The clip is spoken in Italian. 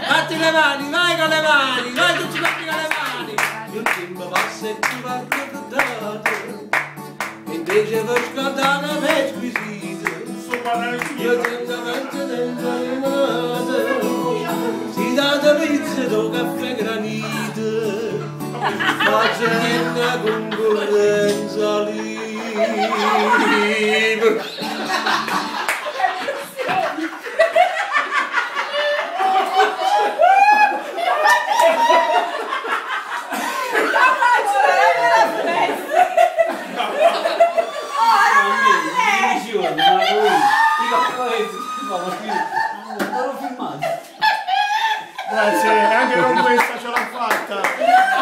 Fatti le mani, vai con le mani, vai tutti quanti con le mani. Il tempo passa e ti va ricordato, invece per scordare me squisito. Io tentamente dentro le mani, si dà pizza do caffè granito, ma c'è una concorrenza libera. Grazie, anche con questa ce l'ho fatta.